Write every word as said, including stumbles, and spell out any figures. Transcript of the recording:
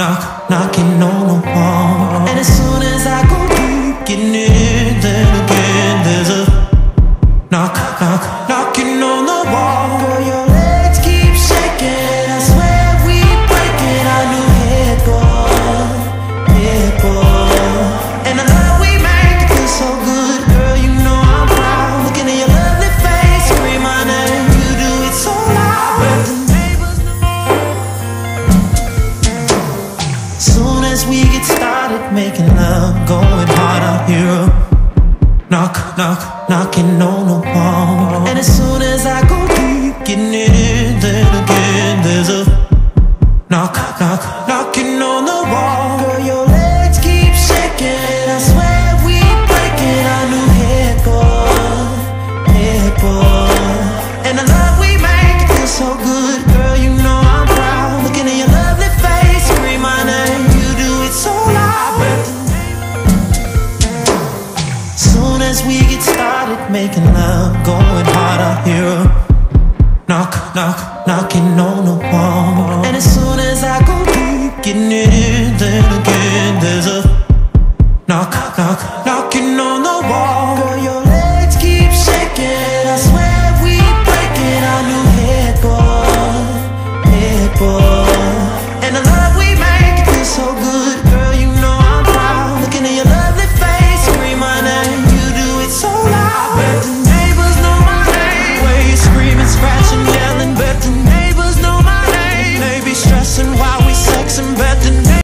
knock, knocking on the wall. And as soon as I go deep, getting in, then again there's a knock, knock, knocking on the wall. Girl, your legs keep shaking, I swear we breaking our new headboard, headboard. And the love we make feels so good, girl, you know I'm proud. Looking at your lovely face, scream my name, you do it so loud. Soon as we get started making love, going hard out here, knock, knock, knocking on the wall. And as soon as I go deep, getting in, then again there's a knock, knock, knocking on the wall. Girl, your legs keep shaking, I swear we breaking our new headboard, headboard. And the love we make feels so good, girl, you know I'm proud. Looking at your lovely face, scream my name, you do it so loud. Soon as we get started making love, going hard out here, knock, knock, knocking on the wall. And as soon as I go deep, getting in, then again there's a knock, knock, knocking on the wall.